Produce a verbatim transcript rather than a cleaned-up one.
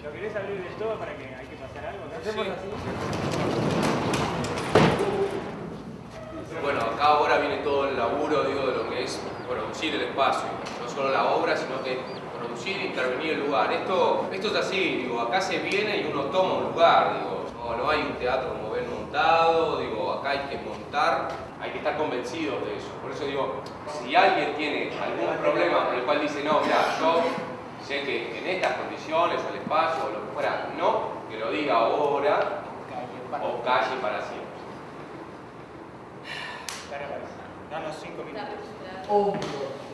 ¿Lo querés abrir del todo para que hay que pasar algo? ¿No? ¿Hacemos Sí. así? Bueno, acá ahora viene todo el laburo, digo, de lo que es producir el espacio. No solo la obra, sino que producir e intervenir el lugar. Esto, esto es así, digo, acá se viene y uno toma un lugar, digo. No, no hay un teatro como ven montado, digo, acá hay que montar, hay que estar convencidos de eso. Por eso digo, si alguien tiene algún problema por el cual dice, no, mira, yo sé que en estas condiciones, o el espacio, o lo que fuera, no, que lo diga ahora, o calle para siempre. Danos cinco minutos. Hombro.